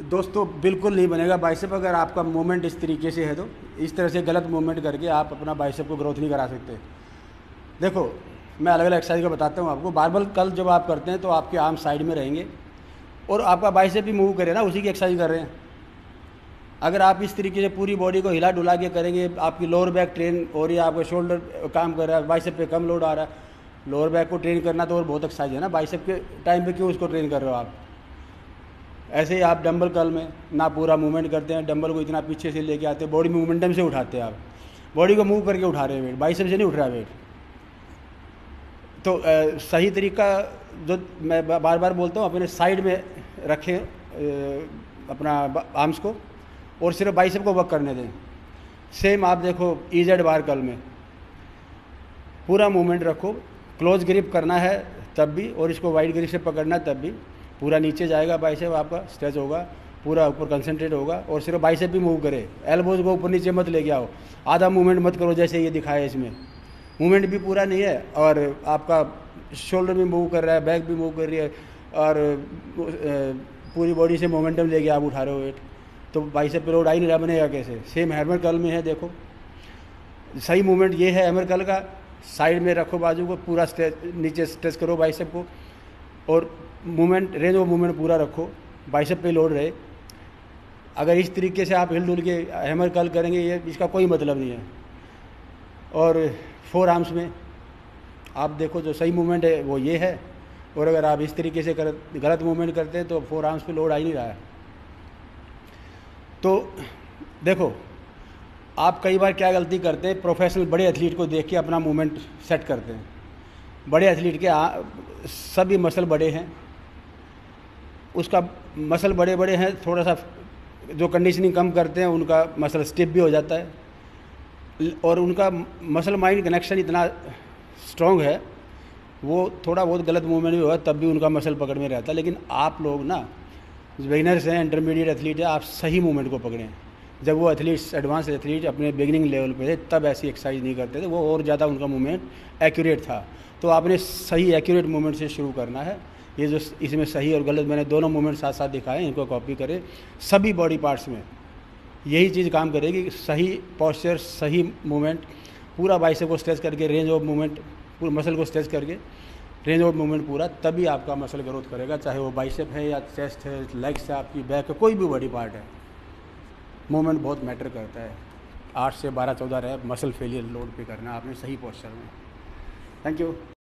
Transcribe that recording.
दोस्तों बिल्कुल नहीं बनेगा बाइसेप अगर आपका मूवमेंट इस तरीके से है तो। इस तरह से गलत मूवमेंट करके आप अपना बाइसेप को ग्रोथ नहीं करा सकते। देखो मैं अलग अलग एक्सरसाइज का बताता हूँ आपको। बारबल कल जब आप करते हैं तो आपके आर्म साइड में रहेंगे और आपका बाइसेप भी मूव करे ना, उसी की एक्सरसाइज कर रहे हैं। अगर आप इस तरीके से पूरी बॉडी को हिला डुला के करेंगे, आपकी लोअर बैक ट्रेन हो रही है, आपका शोल्डर काम कर रहा है, बाइसेप पे कम लोड आ रहा है। लोअर बैक को ट्रेन करना तो और बहुत एक्सरसाइज है ना, बाइसेप के टाइम पे क्यों उसको ट्रेन कर रहे हो आप। ऐसे ही आप डंबल कर्ल में ना पूरा मूवमेंट करते हैं, डंबल को इतना पीछे से लेके आते हैं, बॉडी मूवमेंटम से उठाते हैं। आप बॉडी को मूव करके उठा रहे हैं, वेट बाइसेप से नहीं उठ रहा वेट। तो सही तरीका जो मैं बार बार बोलता हूँ, अपने साइड में रखें अपना आर्म्स को और सिर्फ बाइसेप को वर्क करने दें। सेम आप देखो ईजेड बार कर्ल में पूरा मूवमेंट रखो, क्लोज ग्रिप करना है तब भी, और इसको वाइड ग्रिप से पकड़ना है तब भी। पूरा नीचे जाएगा बाइसेप, आपका स्ट्रेच होगा, पूरा ऊपर कंसंट्रेट होगा और सिर्फ बाइसेप भी मूव करे। एल्बोज को ऊपर नीचे मत लेके आओ, आधा मूवमेंट मत करो जैसे ये दिखाया इसमें। मूवमेंट भी पूरा नहीं है और आपका शोल्डर भी मूव कर रहा है, बैक भी मूव कर रही है और पूरी बॉडी से मोमेंटम लेके आप उठा रहे हो वेट, तो बाइसेप पे लोड आ ही नहीं रहा, बनेगा कैसे। सेम हैमर कर्ल में है, देखो सही मूवमेंट ये है हैमर कर्ल का। साइड में रखो बाजू को, पूरा स्ट्रेच नीचे स्ट्रेच करो बाइसेप को और मूवमेंट रेंज ऑफ मूवमेंट पूरा रखो, बाइसेप पे लोड रहे। अगर इस तरीके से आप हिल डुल के हैमर कर्ल करेंगे, ये इसका कोई मतलब नहीं है। और फोर आर्म्स में आप देखो जो सही मूवमेंट है वो ये है, और अगर आप इस तरीके से गलत मूवमेंट करते हैं तो फोर आर्म्स पे लोड आ ही नहीं रहा है। तो देखो आप कई बार क्या गलती करते हैं, प्रोफेशनल बड़े एथलीट को देख के अपना मूवमेंट सेट करते हैं। बड़े एथलीट के सभी मसल बड़े हैं, उसका मसल बड़े बड़े हैं, थोड़ा सा जो कंडीशनिंग कम करते हैं उनका मसल स्टिफ भी हो जाता है और उनका मसल माइंड कनेक्शन इतना स्ट्रॉन्ग है, वो थोड़ा बहुत गलत मूवमेंट भी होगा तब भी उनका मसल पकड़ में रहता है। लेकिन आप लोग ना बिगिनर्स हैं, इंटरमीडिएट एथलीट है, आप सही मूवमेंट को पकड़ें। जब वो एथलीट्स एडवांस एथलीट अपने बिगिनिंग लेवल पे थे तब ऐसी एक्सरसाइज नहीं करते थे, वो और ज़्यादा उनका मूवमेंट एक्यूरेट था। तो आपने सही एक्यूरेट मूवमेंट से शुरू करना है। ये जो इसमें सही और गलत मैंने दोनों मूवमेंट साथ साथ दिखाए, इनको कॉपी करें सभी बॉडी पार्ट्स में। यही चीज़ काम करेगी, सही पॉस्चर, सही मूवमेंट, पूरा बाइसेप को स्ट्रेच करके रेंज ऑफ मूवमेंट, पूरे मसल को स्ट्रेच करके रेंज ऑफ मूवमेंट पूरा, तभी आपका मसल ग्रोथ करेगा। चाहे वो बाइसेप है या चेस्ट है, लेग्स है, आपकी बैक है, कोई भी बॉडी पार्ट है, मूवमेंट बहुत मैटर करता है। 8 से 12-14 रैप मसल फेलियर लोड पे करना आपने सही पोस्चर में। Thank you.